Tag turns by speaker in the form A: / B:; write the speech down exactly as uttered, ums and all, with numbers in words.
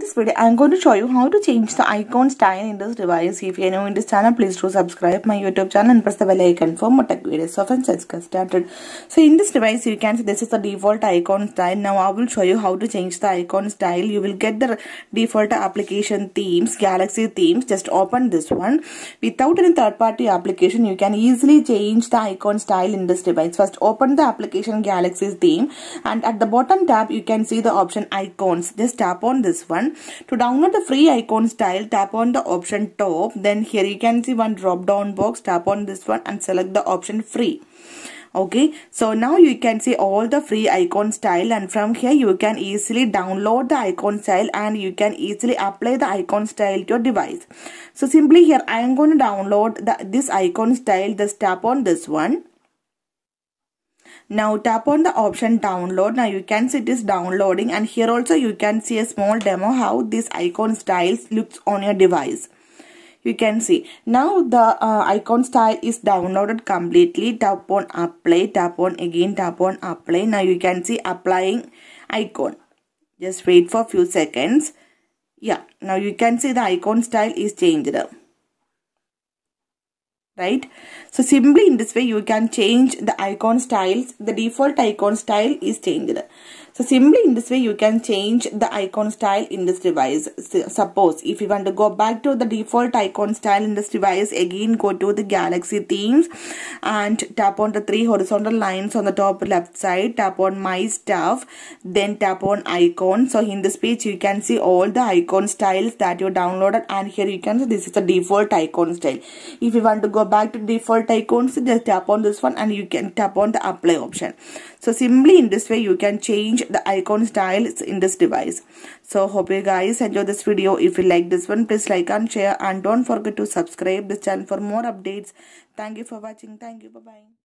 A: This video I am going to show you how to change the icon style in this device. If you are new in this channel, please do subscribe my YouTube channel and press the bell icon for more tech videos. So friends, let's get started. So in this device you can see this is the default icon style. Now I will show you how to change the icon style. You will get the default application themes, Galaxy themes. Just open this one. Without any third party application, you can easily change the icon style in this device. First open the application Galaxy theme, and at the bottom tab you can see the option icons. Just tap on this one. To download the free icon style, tap on the option top. Then here you can see one drop down box. Tap on this one and select the option free. Okay, so now you can see all the free icon style, and from here you can easily download the icon style and you can easily apply the icon style to your device. So simply here I am going to download the, this icon style. Just tap on this one. Now tap on the option download. Now you can see it is downloading, and here also you can see a small demo how this icon styles looks on your device. You can see now the uh, icon style is downloaded completely. Tap on apply, tap on again, tap on apply. Now you can see applying icon. Just wait for a few seconds. Yeah, now you can see the icon style is changed. Right, so simply in this way you can change the icon styles. The default icon style is changed. So simply in this way you can change the icon style in this device. So, suppose if you want to go back to the default icon style in this device, again go to the Galaxy themes and tap on the three horizontal lines on the top left side. Tap on my stuff, then tap on icon. So in this page you can see all the icon styles that you downloaded, and here you can see this is the default icon style. If you want to go back to default icons, just tap on this one and you can tap on the apply option. So simply in this way you can change the icon styles in this device. So hope you guys enjoy this video. If you like this one, please like and share, and don't forget to subscribe this channel for more updates. Thank you for watching. Thank you. Bye bye.